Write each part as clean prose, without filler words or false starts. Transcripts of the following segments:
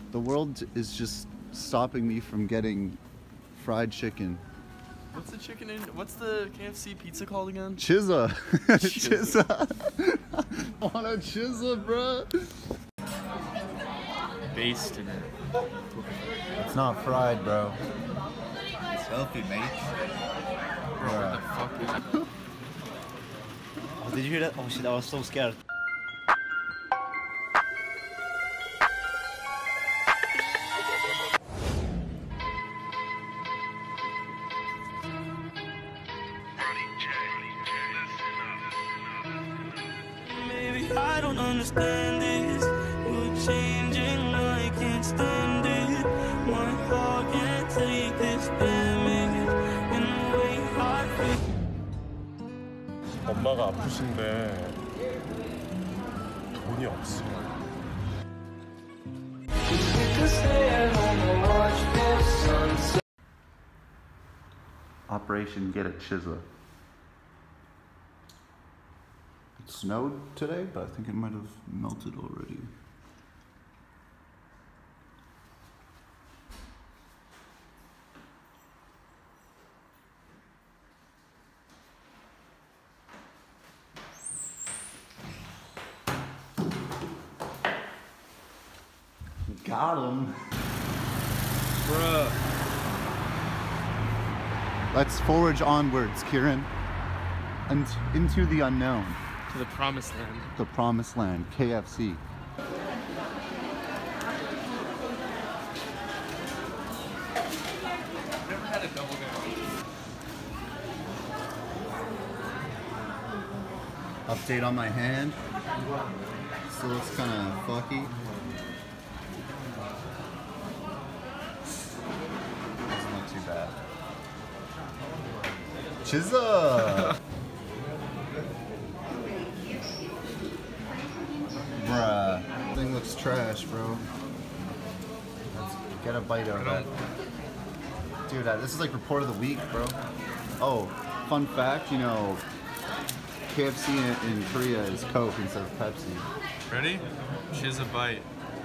The world is just stopping me from getting fried chicken. What's the chicken in? What's the KFC pizza called again? Chizza. Chizza. I want a chizza, bro. Basted it. It's not fried, bro. It's healthy, mate. Bro, what the fuck is it? Oh, did you hear that? Oh shit, I was so scared. Maybe I don't understand this. You're changing, I can't stand it. My heart can't take this damage. In the way I feel. 엄마가 아프신데 돈이 없어요. Operation Get a Chizza. It snowed today, but I think it might have melted already. Got him. Bruh. Let's forge onwards, Kieran. And into the unknown. To the promised land. The promised land, KFC. Never had a double down. Update on my hand. Still looks kind of fucky. It's not too bad. Chizza! Bruh, thing looks trash, bro. Let's get a bite out of that. Dude, this is like report of the week, bro. Oh, fun fact, you know, KFC in Korea is Coke instead of Pepsi. Ready? She's a bite.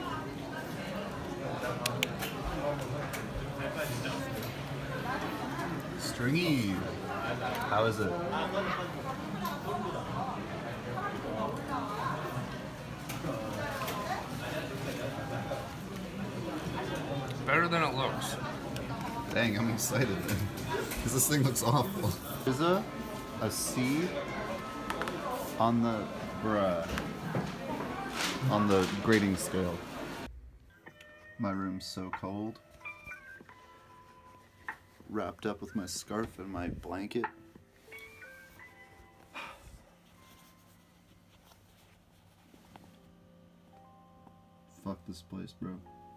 Stringy. How is it? Better than it looks. Dang, I'm excited, man. Because this thing looks awful. Is a C on the on the grading scale. My room's so cold. Wrapped up with my scarf and my blanket. Fuck this place, bro.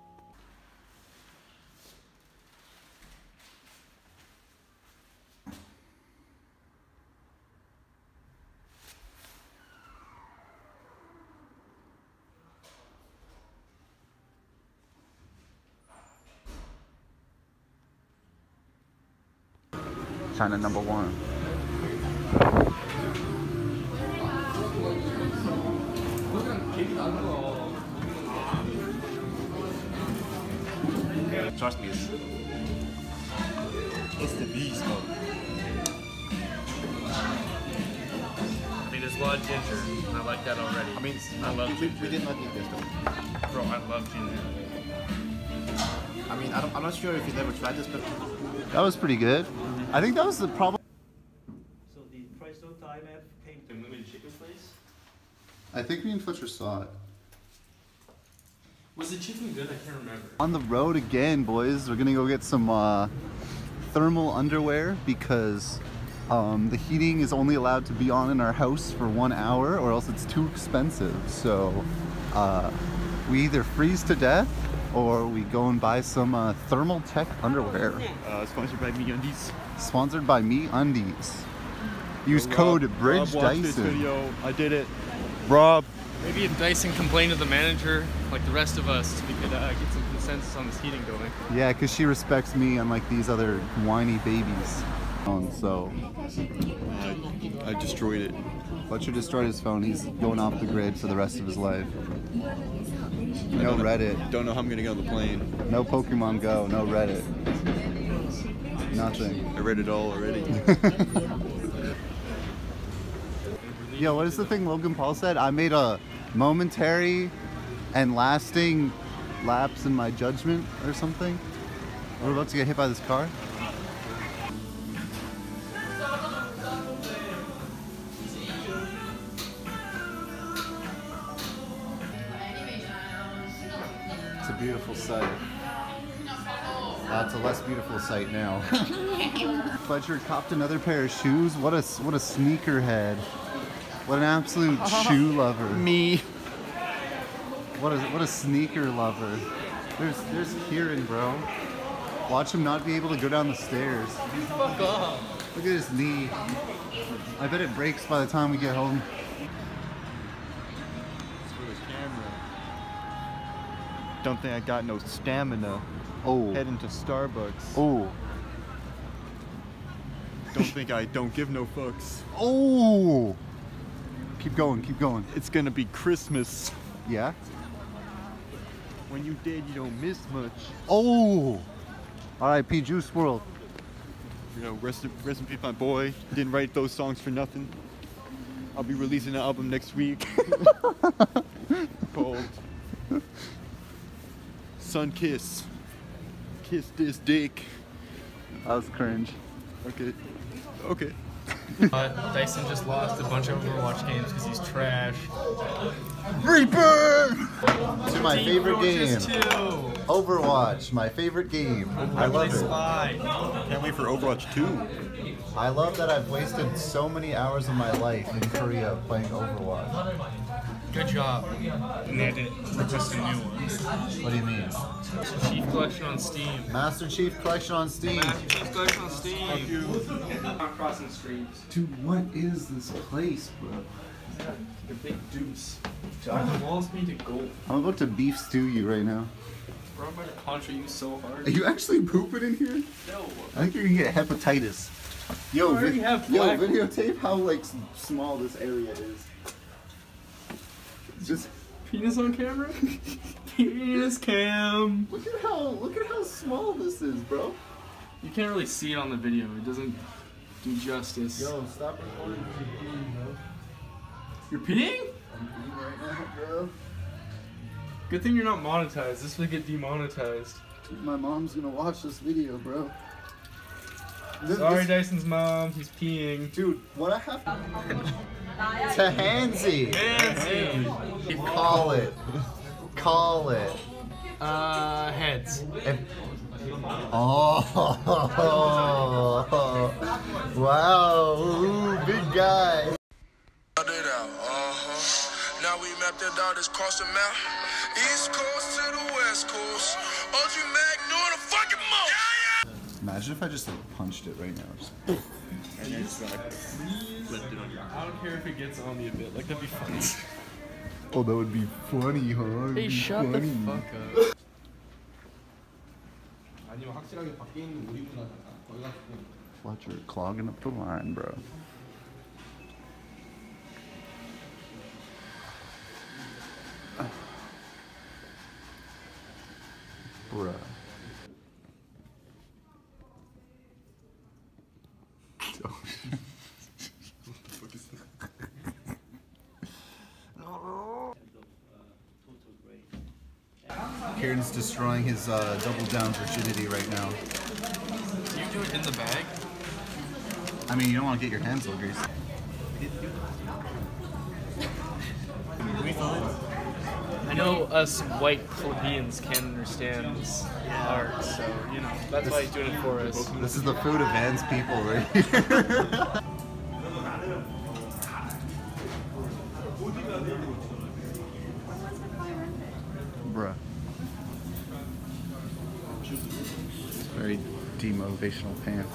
China number one. Trust me, it's the beast, bro. I mean, there's a lot of ginger. I like that already. I mean, I love we ginger. did not eat this though. Bro, I love ginger. I mean, I'm not sure if you never tried this, but That was pretty good. I think that was the problem. So the Presto Thai map came to Moving Chicken Place. I think me and Fletcher saw it. Was the chicken good? I can't remember. On the road again, boys. We're gonna go get some thermal underwear because the heating is only allowed to be on in our house for 1 hour or else it's too expensive. So we either freeze to death or we go and buy some Thermal Tech underwear. sponsored by MeUndies. Sponsored by MeUndies. Use code BridgeDyson. I did it. Rob. Maybe if Dyson complained to the manager, like the rest of us, we could get some consensus on this heating going. Yeah, because she respects me unlike these other whiny babies. So I destroyed it. Fletcher destroyed his phone. He's going off the grid for the rest of his life. No Reddit. Don't know how I'm gonna get on the plane. No Pokemon Go. No Reddit. Nothing. I read it all already. Yo, what is the thing Logan Paul said? I made a momentary and lasting lapse in my judgment or something. We're about to get hit by this car. It's a beautiful sight. It's a less beautiful sight now. Fletcher copped another pair of shoes. What a sneakerhead. What an absolute shoe lover. Me. What a sneaker lover. There's Kieran, bro. Watch him not be able to go down the stairs. Fuck off. Look at his knee. I bet it breaks by the time we get home. Don't think I got no stamina. Oh. Heading to Starbucks. Oh. Don't think I don't give no fucks. Oh. Keep going, keep going. It's gonna be Christmas. Yeah? When you dead, you don't miss much. Oh. R.I.P. Juice WRLD. You know, rest in peace, my boy. Didn't write those songs for nothing. I'll be releasing an album next week called Sun Kiss. Kiss this dick. That was cringe. Okay. Okay. Dyson just lost a bunch of Overwatch games because he's trash. Reaper! To my Deep favorite Roaches game. 2. Overwatch, my favorite game. I love it. Spy. Can't wait for Overwatch 2. I love that I've wasted so many hours of my life in Korea playing Overwatch. Good job. And they did just a new one. What do you mean? Chief Collection on Steam. Master Chief Collection on Steam. Master Chief Collection on Steam. Fuck you. Not crossing streams. Dude, what is this place, bro? The big deuce. The walls painted gold. I'm about to beef stew you right now. Bro, I'm about to contra you so hard. Are you actually pooping in here? No. I think you're gonna get hepatitis. Yo, You already have yo, black- videotape how like small this area is. Just Penis on camera? Penis cam. look at how small this is, bro. You can't really see it on the video. It doesn't do justice. Yo, stop recording me peeing, bro. You're peeing? I'm peeing right now, bro. Good thing you're not monetized. This would get demonetized. Dude, my mom's gonna watch this video, bro. Sorry, Dyson's mom. He's peeing. Dude, what I have to Handsy. Fancy. Call it. Call it. Heads. Oh, wow, ooh, big guy. Now we mapped it out, it's cross the map. East Coast to the West Coast. OG Mac doing a fucking most. Imagine if I just like punched it right now. Just And you're just gonna lift it on your I don't care if it gets on me a bit. Like, that'd be fun. oh, that would be funny, huh? That'd Hey, be shut funny. the fuck up. Fletcher clogging up the line, bro. Bruh. Kieran's destroying his double down virginity right now. Do you do it in the bag? I mean, you don't want to get your hands all greasy. I know us white plebeians can't understand this art, so, you know, that's why he's doing it for us. This is the food of Van's people right here. Bruh. Very demotivational pants.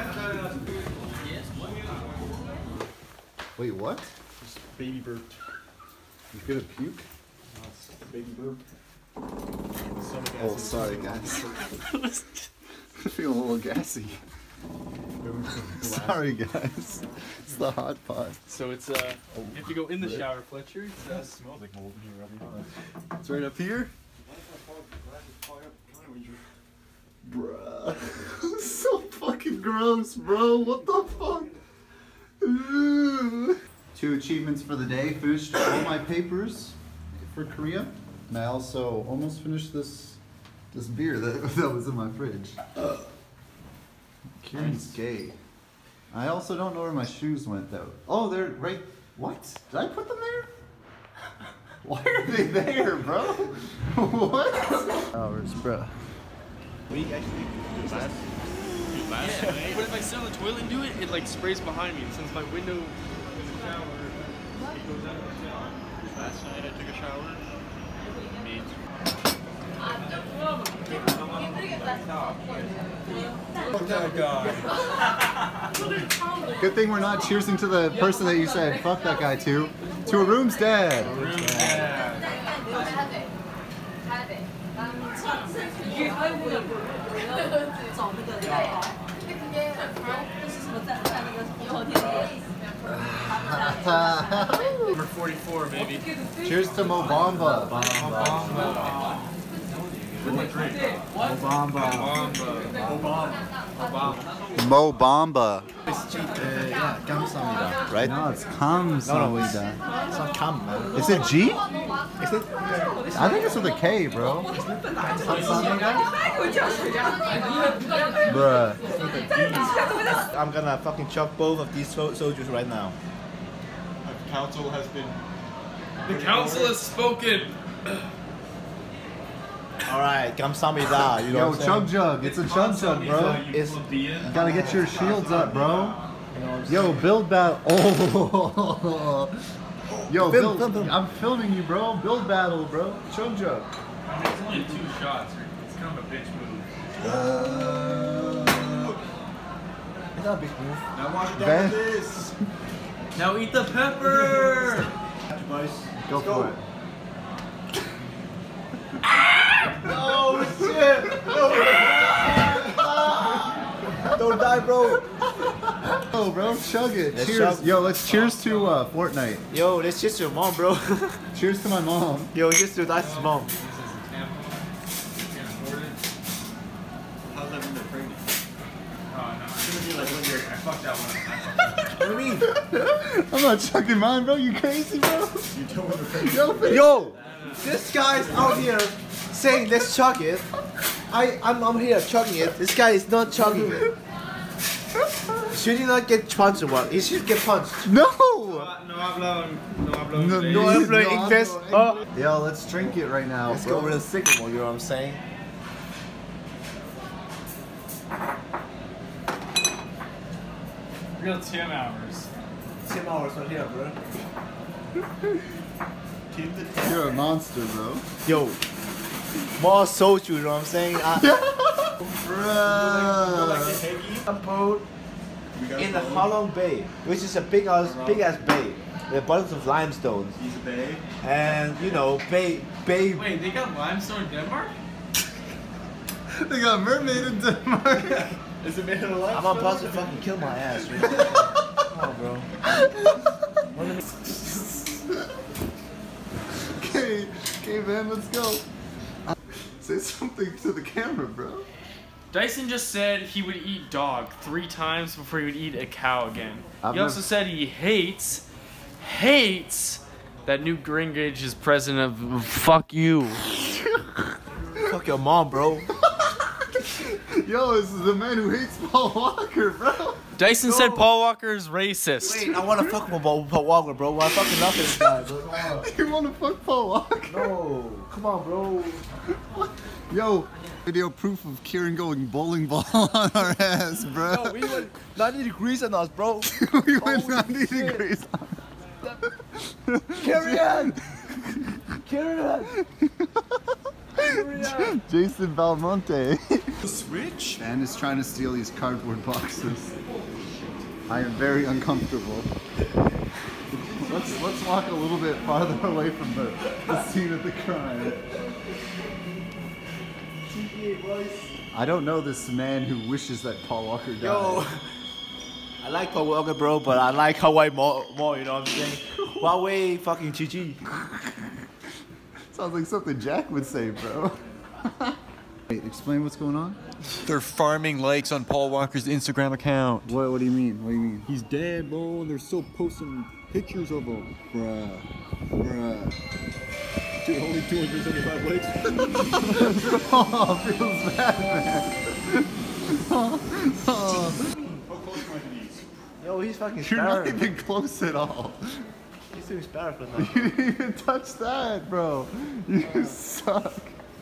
Wait, what? Just baby burped. You gonna puke? Baby burp. Oh, sorry guys. I feel a little gassy. Sorry guys. It's the hot pot. So it's, you have to go in the shower, Fletcher. It smells like mold in here, I'll be honest. It's right up here. Bruh. So fucking gross, bro. What the fuck? Ugh. 2 achievements for the day. Finished all my papers for Korea. And I also almost finished this beer that was in my fridge. Kieran's gay. I also don't know where my shoes went though. Oh, they're right. What? Did I put them there? Why are they there, bro? What? Hours, bro. We actually do that. Yeah, but if I sit on the toilet and do it, it like sprays behind me. And since my window is a shower, it goes out. Last night I took a shower. Me. Good thing we're not cheersing to the person that you said fuck that guy to. To a room's dad. Number 44, maybe. Cheers to Mobamba. Mobamba. Yeah, 감사합니다. Right? No, it's 감사합니다. It's not come, man. Is it G? Is it? I think it's with a K, bro. Bruh. I'm gonna fucking chug both of these soldiers right now. The council has been. The council has spoken. Alright, 감사합니다. You know Yo, what I'm chug jug. It's a chug jug, bro. It's, You gotta get your shields up, bro. Yo, build battle. Oh. Yo, Film. I'm filming you, bro. Build battle, bro. Chug jug. It's only 2 shots. It's kind of a bitch move. it's not a big move. Now watch it Ben. down this. Now eat the pepper. Go for it. Oh shit! Don't die, bro. Oh, bro, chug it. Let's Cheers. chug. Yo, let's cheers to Fortnite. Yo, that's just your mom, bro. Cheers to my mom. Yo, just to that's his mom. How's that when they're pregnant? What do you mean? I'm not chugging mine, bro. You crazy, bro? You told me they're pregnant. Yo, Yo, this guy's out here saying let's chug it. I'm here chugging it. This guy is not chugging it. Should he not get punched or what? He should get punched. no. No hablo No, English. Oh. Yo, let's drink it right now. Let's bro. go real sycamore, you know what I'm saying? Real Tim hours. 10 hours right here, bro. You're a monster, bro. Yo, more soju, you know what I'm saying? Bruh. Boat in the Halong Bay, which is a big ass bay. The bottoms of limestone. He's a babe. And you know, bay. Wait, they got limestone in Denmark? They got mermaid in Denmark. Is it made of life? I'm about to fucking kill my ass. Right? Come on, bro. Okay, man, let's go. Say something to the camera, bro. Dyson just said he would eat dog 3 times before he would eat a cow again. I've He also never- said he hates that Newt Gingrich is president of fuck you. Fuck your mom, bro. Yo, this is the man who hates Paul Walker, bro. Dyson said Paul Walker is racist. Wait, I wanna fuck Paul Walker, bro. I fucking love this guy, bro. Come on. You wanna fuck Paul Walker? No, come on, bro. Yo, video proof of Kieran going bowling ball on our ass, bro. Yo, we went 90 degrees on us, bro. we went Holy 90 shit. degrees. Carry on. Carry on. Jason Belmonte. Switch? Man is trying to steal these cardboard boxes. I am very uncomfortable. Let's walk a little bit farther away from the scene of the crime. I don't know this man who wishes that Paul Walker died. Yo, I like Paul Walker, bro, but I like Hawaii more, you know what I'm saying? Huawei fucking GG. Sounds like something Jack would say, bro. Wait, explain what's going on? They're farming likes on Paul Walker's Instagram account. What do you mean? What do you mean? He's dead, bro, and they're still posting pictures of him. Bruh. Dude, only 275 likes. Oh, feels bad, man. How close am I to these? Yo, he's fucking You're not sparrow. even close at all. He's doing sparrow for now. You didn't even touch that, bro. You suck.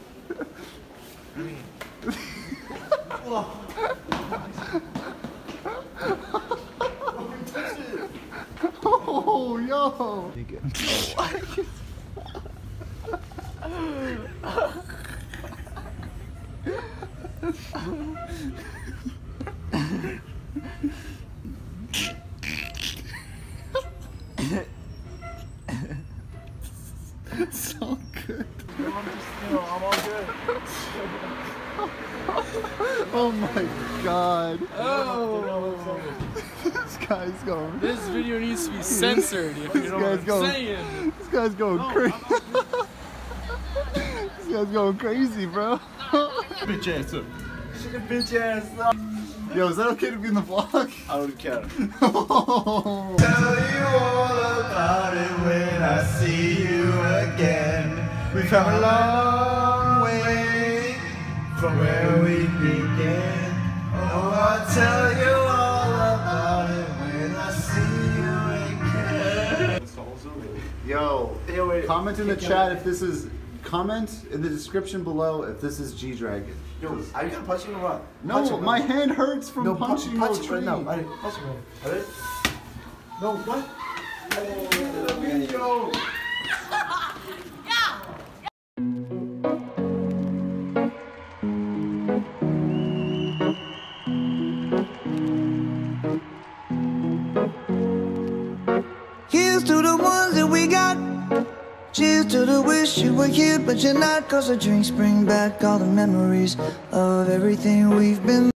Oh, yo. It's so good. I'm all good. Oh my god. Oh, This guy's going. this video needs to be censored. If you know what I'm saying. This guy's going crazy. This guy's going crazy, bro. Bitch ass up. Bitch ass up. Yo, is that okay to be in the vlog? I don't care. Oh. Tell you all about it when I see you again. We've come a long way from where we began. Oh, I'll tell you all about it when I see you again. Yo, comment in the chat if this is. Comment in the description below if this is G-Dragon. Yo, are you gonna punch him or what? No, my hand hurts from punching punch no him tree. right now. Alright, punch him right now. Alright? No, what? Oh, the video. Here's to the ones that we got. Cheers to the wish you were here, but you're not. 'Cause the drinks bring back all the memories of everything we've been